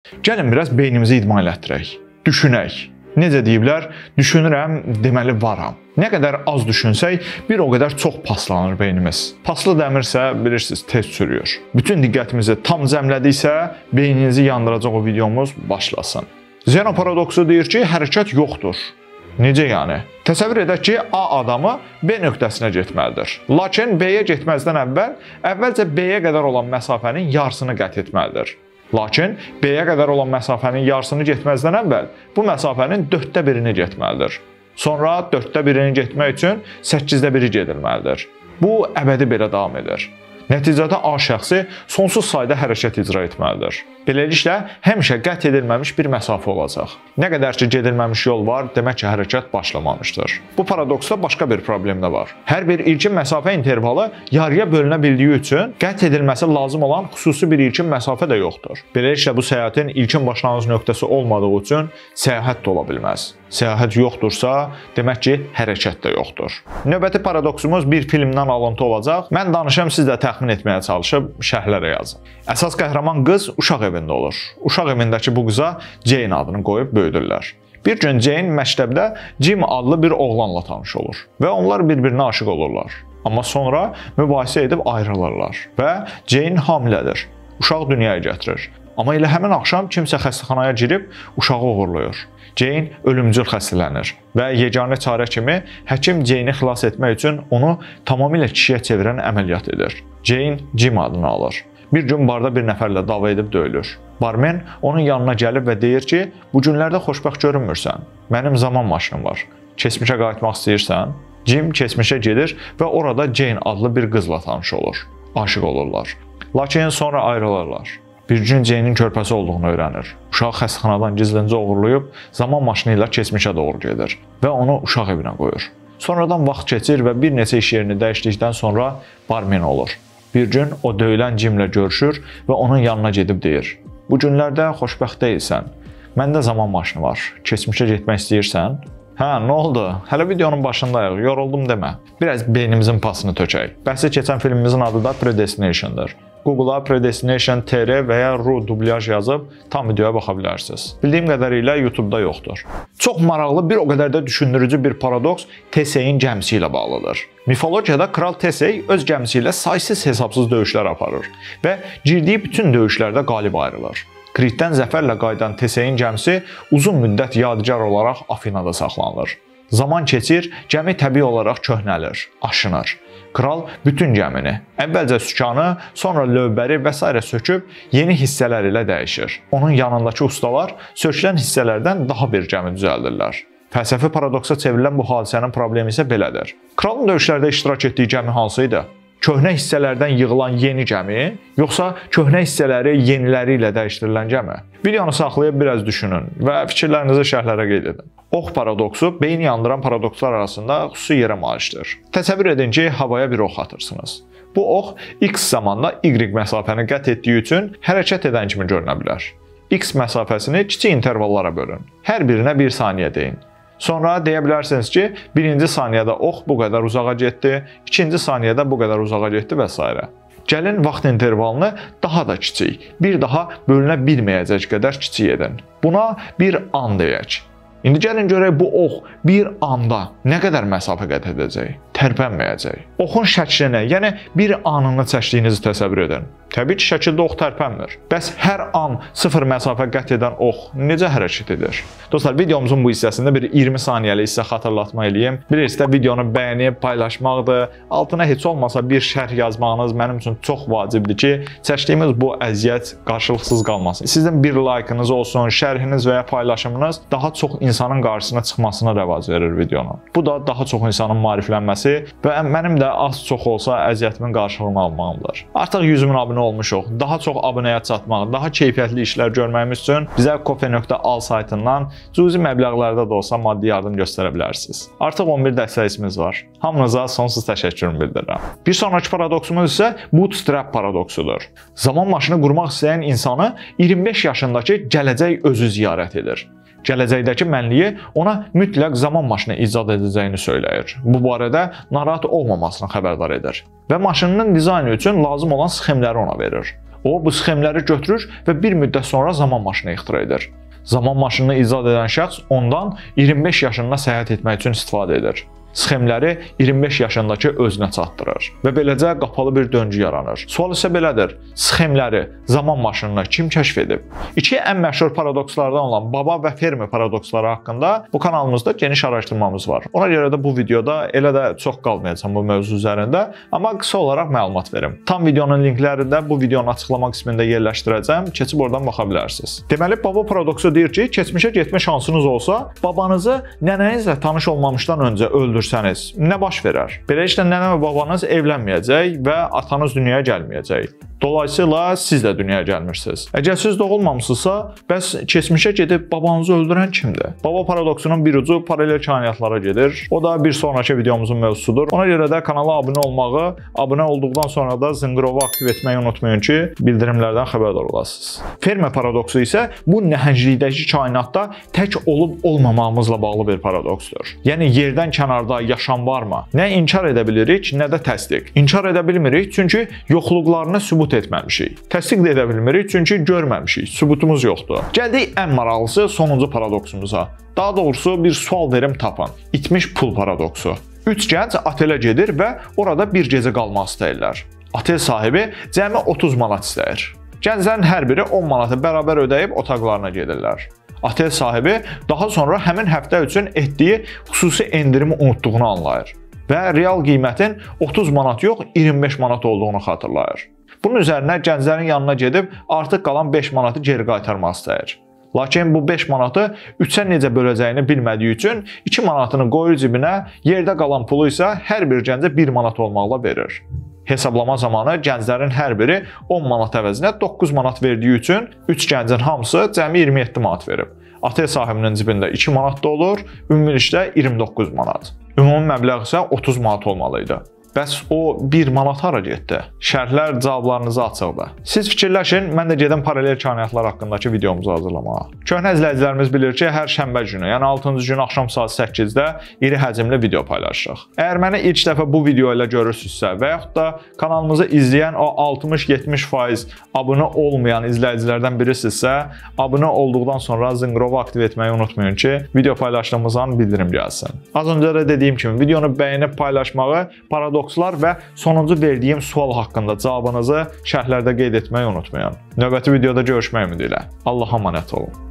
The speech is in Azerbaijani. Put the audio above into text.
Gəlin biraz beynimizi idman elətdirək, düşünək. Necə deyiblər, düşünürəm, deməli varam. Nə qədər az düşünsək, bir o qədər çox paslanır beynimiz. Paslı dəmirsə, bilirsiniz, tez çürüyür. Bütün diqqətimizi tam cəmlədiksə, beyninizi yandıracaq o videomuz başlasın. Zeno paradoksu deyir ki, hərəkət yoxdur. Necə yəni? Təsəvvür edək ki, A adamı B nöqtəsinə getməlidir. Lakin B-yə getməzdən əvvəlcə B-yə qədər olan məsafənin yarısını qət etməlidir. Lakin B-yə qədər olan məsafənin yarısını getməzdən əvvəl bu məsafənin 1/4-ni getməlidir. Sonra 1/4-ni getmək üçün 8/1 gedilməlidir. Bu əbədi belə davam edir. Nəticədə A şəxsi sonsuz sayda hərəkət icra etməlidir. Beləliklə, həmişə qət edilməmiş bir məsafə olacaq. Nə qədər ki gedilməmiş yol var, demək ki hərəkət başlamamışdır. Bu paradoksda başqa bir problem də var. Hər bir ilkin məsafə intervalı yarıya bölünə bildiyi üçün qət edilməsi lazım olan xüsusi bir ilkin məsafə də yoxdur. Beləliklə, bu səyahətin ilkin başlanğıc nöqtəsi olmadığı üçün səyahət də ola bilməz. Səyahət yoxdursa, demək ki, hərəkət də yoxdur. Növbəti paradoksumuz bir filmdən alıntı olacaq. Mən danışım, siz də təxmin etməyə çalışıb şərhlərə yazın. Əsas qəhrəman qız uşaq evində olur. Uşaq evindəki bu qıza Jane adını qoyub böyüdürlər. Bir gün Jane məktəbdə Jim adlı bir oğlanla tanış olur və onlar bir-birinə aşiq olurlar. Amma sonra mübahisə edib ayrılırlar və Jane hamilədir. Uşaq dünyaya gətirir. Amma elə həmin axşam kimsə xəstəxanaya girib uşağı uğurlayır. Jane ölümcül xəstələnir və yeganə çarə kimi həkim Jane'i xilas etmək üçün onu tamamilə kişiyə çevirən əməliyyat edir. Jane Jim adını alır. Bir gün barda bir nəfərlə dava edib döyülür. Barmen onun yanına gəlib və deyir ki, bu günlərdə xoşbəxt görünmürsən. Mənim zaman maşınım var. Keçmişə qayıtmaq istəyirsən? Jim keçmişə gedir və orada Jane adlı bir qızla tanış olur. Aşiq olurlar. Lakin sonra ayrılırlar. Bir gün Jane'in körpəsi olduğunu öyrənir. Uşağı xəstəxanadan gizlincə oğurlayıb zaman maşını ilə keçmişə doğru gedir və onu uşaq evinə qoyur. Sonradan vaxt keçir və bir neçə iş yerini dəyişdikdən sonra barmen olur. Bir gün o döyülən Jimlə görüşür və onun yanına gedib deyir: "Bu günlərdə xoşbəxt deyilsən. Məndə zaman maşını var. Keçmişə getmək istəyirsən?" "Hə, nə oldu? Hələ videonun başındayıq. Yoruldum demə." Biraz beynimizin pasını tökək. Bəhsi keçən filmimizin adı da Predestination'dır. Google-a Predestination TR və ya RU dublyaj yazıb tam videoya baxa bilərsiniz. Bildiyim qədərilə YouTube-da yoxdur. Çox maraqlı, bir o qədər də düşündürücü bir paradoks Tesey'in gəmisi ilə bağlıdır. Mifologiyada kral Tesey öz gəmisi ilə saysız hesabsız döyüşlər aparır və girdiyi bütün döyüşlərdə qalib ayrılır. Kritdən zəfərlə qayıdan Tesey'in gəmisi uzun müddət yadigar olaraq Afinada saxlanılır. Zaman keçir, gəmi təbii olaraq köhnəlir, aşınır. Kral bütün gəmini, əvvəlcə sükanı, sonra lövbəri və s. söküb yeni hissələr ilə dəyişir. Onun yanındakı ustalar sökülən hissələrdən daha bir gəmi düzəldirlər. Fəlsəfi paradoksa çevrilən bu hadisənin problemi isə belədir. Kralın döyüşlərdə iştirak etdiyi gəmi hansı idi? Köhnə hissələrdən yığılan yeni gəmi, yoxsa köhnə hissələri yeniləri ilə dəyişdirilən gəmi? Videonu saxlayıb biraz düşünün və fikirlərinizi şərhlərə qeyd edin. Ox paradoksu beyni yandıran paradokslar arasında xüsusi yerə malikdir. Təsəvvür edin ki, havaya bir ox atırsınız. Bu ox X zamanda Y məsafəni qət etdiyi üçün hərəkət edən kimi görünə bilər. X məsafəsini kiçik intervallara bölün. Hər birinə 1 saniyə deyin. Sonra deyə bilərsiniz ki, birinci saniyədə ox bu qədər uzağa getdi, ikinci saniyədə bu qədər uzağa getdi və s. Gəlin vaxt intervalını daha da kiçik, bir daha bölünə bilməyəcək qədər kiçik edin. Buna bir an deyək. İndi gəlin görək bu ox bir anda nə qədər məsafə qət edəcək? Tərpənməyəcək. Oxun şəklini, yəni bir anını çəkdiyinizi təsəvvür edin. Təbii ki, şəkildə ox tərpənmir. Bəs hər an 0 məsafə qət edən ox necə hərəkət edir? Dostlar, videomuzun bu hissəsində bir 20 saniyəlik sizə xatırlatma eləyim. Bilirsiniz də videonu bəyənib paylaşmaqdır. Altına heç olmasa bir şərh yazmağınız mənim üçün çox vacibdir ki, çəkdiyimiz bu əziyyət qarşılıqsız qalmasın. Sizin bir like-ınız olsun, şərhiniz və ya paylaşımınız daha çox insanın qarşısına çıxmasına rəvac verir videonun. Bu da daha çox insanın maariflənməsi və mənim də az-çox olsa əziyyətimin qarşılığını almağımdır. Artıq 100 min abunə olmuşuq. Daha çox abunəyə çatmaq, daha keyfiyyətli işlər görməyimiz üçün bizə kofe.al saytından cüzi məbləğlərdə də olsa maddi yardım göstərə bilərsiniz. Artıq 11 dəstəkçimiz var. Hamınıza sonsuz təşəkkürümü bildirirəm. Bir sonraki paradoksumuz isə bootstrap paradoksudur. Zaman maşını qurmaq istəyən insanı 25 yaşındakı gələcək özü ziyarət edir. Gələcəkdəki mənliyi ona mütləq zaman maşını icad edəcəyini söyləyir. Bu barədə narahat olmamasını xəbərdar edir və maşınının dizaynı üçün lazım olan sxemləri ona verir. O bu sxemləri götürür və bir müddət sonra zaman maşını ixtira edir. Zaman maşınını icad edən şəxs ondan 25 yaşında səyahət etmək üçün istifadə edir. Sxemləri 25 yaşındakı özünə çatdırır və beləcə qapalı bir döngü yaranır. Sual isə belədir: sxemləri, zaman maşınını kim kəşf edib? İki ən məşhur paradokslardan olan baba və Fermi paradoksları haqqında bu kanalımızda geniş araşdırmamız var. Ona görə də bu videoda elə də çox qalmayacağam bu mövzu üzərində, amma qısa olaraq məlumat verim. Tam videonun linklərini də bu videonun açıqlama qismində yerləşdirəcəm, keçib oradan baxa bilərsiniz. Deməli, baba paradoksu deyir ki, keçmişə getmə şansınız olsa, babanızı nənənizlə tanış olmamışdan öncə öldürsəniz, nə baş verər? Beləliklə, nənə və babanız evlənməyəcək və atanız dünyaya gəlməyəcək. Dolayısıyla siz də dünyaya gəlmirsiniz. Əgər siz doğulmamısınızsa, bəs keçmişə gedib babanızı öldürən kimdir? Baba paradoksunun bir ucu paralel kainatlara gedir. O da bir sonraki videomuzun mövzusudur. Ona görə də kanala abunə olmağı, abunə olduqdan sonra da zınqırovu aktiv etməyi unutmayın ki, bildirimlərdən xəbərdar olasınız. Fermi paradoksu isə bu nəhənglikdəki kainatda tək olub-olmamağımızla bağlı bir paradoksdur. Yəni, yerdən kənarda yaşam varmı? Nə inkar edə bilirik, nə də təsdiq. İnkar edə bilmirik, çünki yoxluqlarını sübut etməmişik. Təsdiq də edə bilmirik, çünki görməmişik, sübutumuz yoxdur. Gəldik ən maraqlısı sonuncu paradoksumuza. Daha doğrusu bir sual verim tapın. İtmiş pul paradoksu. 3 gənc otelə gedir və orada bir gecə qalmaq istəyirlər. Otel sahibi cəmi 30 manat istəyir. Gənclərin hər biri 10 manatı bərabər ödəyib otaqlarına gedirlər. Otel sahibi daha sonra həmin həftə üçün etdiyi xüsusi endirimi unutduğunu anlayır və real qiymətin 30 manat yox, 25 manat olduğunu xatırlayır. Bunun üzərinə gənclərin yanına gedib artıq qalan 5 manatı geri qaytarmaq istəyir. Lakin bu 5 manatı 3-ə necə böləcəyini bilmədiyi üçün 2 manatını qoyur cibinə, yerdə qalan pulu isə hər bir gəncə 1 manat olmaqla verir. Hesablama zamanı gənclərin hər biri 10 manat əvəzinə 9 manat verdiyi üçün 3 gəncin hamısı cəmi 27 manat verib. Otel sahibinin cibində 2 manat da olur, ümumilikdə 29 manat. Ümumi məbləğ isə 30 manat olmalıydı. Bəs o 1 manat hara getdi? Şərhlər cavablarınızı açıqdır. Siz fikirləşin, mən də gedim paralel kainatlar haqqındakı videomuzu hazırlamağa. Köhnə izləyicilərimiz bilir ki, hər şənbə günü, yəni 6-cı gün axşam saat 8-də iri həcmli video paylaşırıq. Əgər məni ilk dəfə bu video ilə görürsünüzsə və yaxud da kanalımızı izləyən o 60-70% abunə olmayan izləyicilərdən birisinizsə, abunə olduqdan sonra zınqırovu aktiv etməyi unutmayın ki, video paylaşdığımız an bildirim gəlsin. Az öncə də dediyim kimi, videonu bəyənib paylaşmağı, paradokslar və sonuncu verdiyim sual haqqında cavabınızı şərhlərdə qeyd etməyi unutmayın. Növbəti videoda görüşmək ümidi ilə. Allah'a əmanət olun.